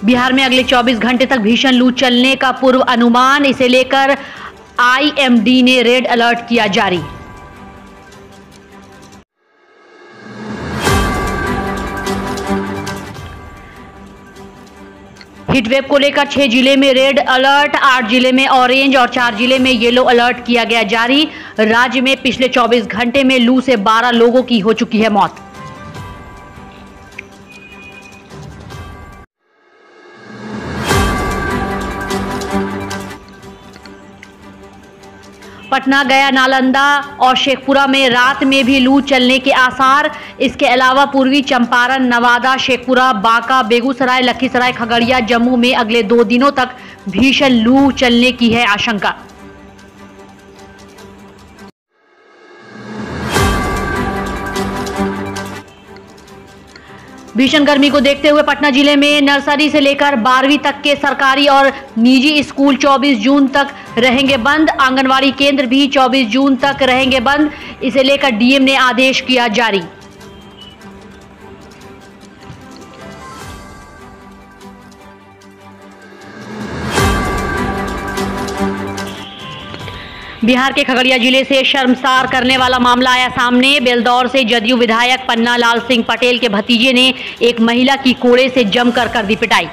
बिहार में अगले 24 घंटे तक भीषण लू चलने का पूर्व अनुमान, इसे लेकर आईएमडी ने रेड अलर्ट किया जारी। हीटवेव को लेकर 6 जिले में रेड अलर्ट, 8 जिले में ऑरेंज और 4 जिले में येलो अलर्ट किया गया जारी। राज्य में पिछले 24 घंटे में लू से 12 लोगों की हो चुकी है मौत। पटना, गया, नालंदा और शेखपुरा में रात में भी लू चलने के आसार। इसके अलावा पूर्वी चंपारण, नवादा, शेखपुरा, बांका, बेगूसराय, लखीसराय, खगड़िया, जम्मू में अगले 2 दिनों तक भीषण लू चलने की है आशंका। भीषण गर्मी को देखते हुए पटना जिले में नर्सरी से लेकर 12वीं तक के सरकारी और निजी स्कूल 24 जून तक रहेंगे बंद। आंगनवाड़ी केंद्र भी 24 जून तक रहेंगे बंद। इसे लेकर डीएम ने आदेश किया जारी। बिहार के खगड़िया जिले से शर्मसार करने वाला मामला आया सामने। बेलदौर से जदयू विधायक पन्ना लाल सिंह पटेल के भतीजे ने एक महिला की कोड़े से जमकर कर दी पिटाई।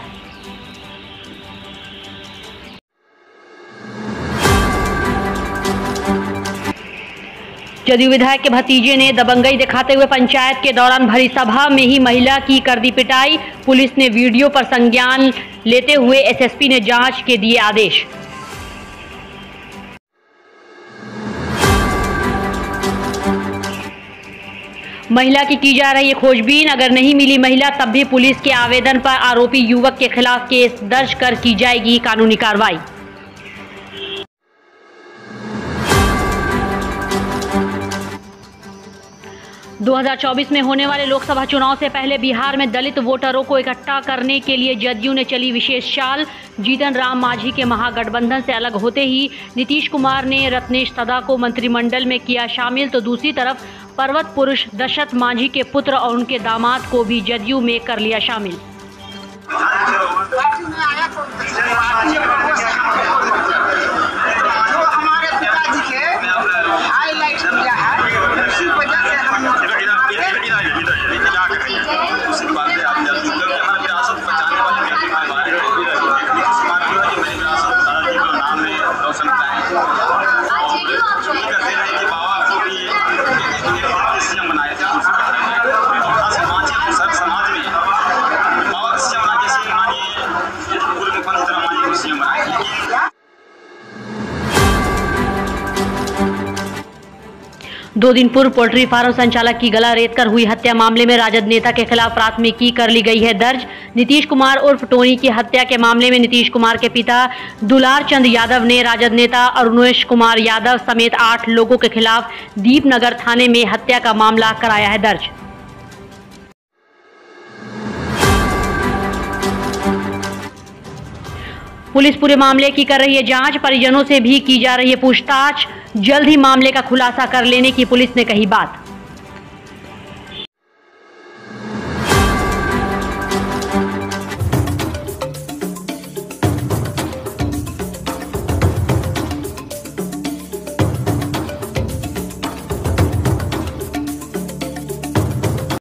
जदयू विधायक के भतीजे ने दबंगई दिखाते हुए पंचायत के दौरान भरी सभा में ही महिला की कर दी पिटाई। पुलिस ने वीडियो पर संज्ञान लेते हुए एसएसपी ने जांच के दिए आदेश। महिला की जा रही है खोजबीन। अगर नहीं मिली महिला तब भी पुलिस के आवेदन पर आरोपी युवक के खिलाफ केस दर्ज कर की जाएगी कानूनी कार्रवाई। – 2024 में होने वाले लोकसभा चुनाव से पहले बिहार में दलित वोटरों को इकट्ठा करने के लिए जदयू ने चली विशेष चाल। जीतन राम मांझी के महागठबंधन से अलग होते ही नीतीश कुमार ने रत्नेश तदा को मंत्रिमंडल में किया शामिल, तो दूसरी तरफ पर्वत पुरुष दशरथ मांझी के पुत्र और उनके दामाद को भी जदयू में कर लिया शामिल। दो दिन पूर्व पोल्ट्री फार्म संचालक की गला रेतकर हुई हत्या मामले में राजद नेता के खिलाफ प्राथमिकी कर ली गई है दर्ज। नीतीश कुमार उर्फ टोनी की हत्या के मामले में नीतीश कुमार के पिता दुलार चंद यादव ने राजद नेता अरुणेश कुमार यादव समेत 8 लोगों के खिलाफ दीपनगर थाने में हत्या का मामला कराया है दर्ज। पुलिस पूरे मामले की कर रही है जांच, परिजनों से भी की जा रही है पूछताछ। जल्द ही मामले का खुलासा कर लेने की पुलिस ने कही बात।